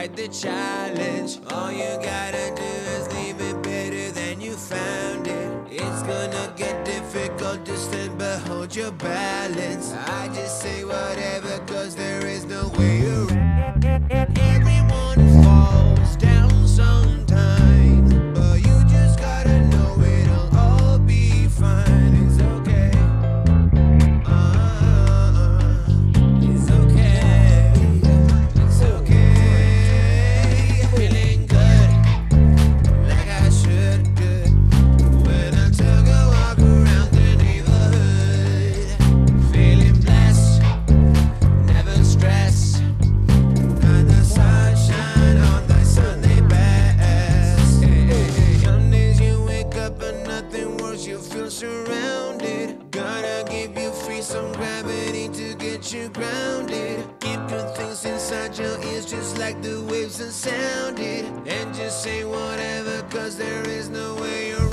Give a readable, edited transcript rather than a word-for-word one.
quite the challenge. All you gotta do is leave it better than you found it. It's gonna get difficult to stand but hold your balance. I just say whatever cause there is no way around. Everyone falls down sometimes, but you just gotta know it'll all be fine. It's okay. It's okay. It's okay. Feeling good, like I should. Good when I took a walk around the neighborhood. Feeling blessed, never stressed. Got the sunshine on the Sunday best. Some days you wake up and nothing works, you feel surrounded. Gotta give you free some gravity to get you grounded. Keep good things inside your ears just like the waves that sounded. And just say whatever cause there is no way around.